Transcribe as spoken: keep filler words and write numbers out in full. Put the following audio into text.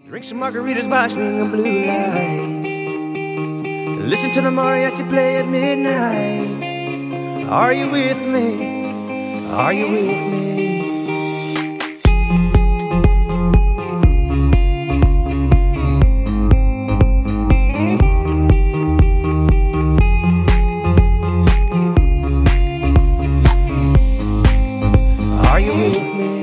Drink some margaritas by swinging blue lights. Listen to the mariachi play at midnight. Are you with me? Are you with me? Are you with me?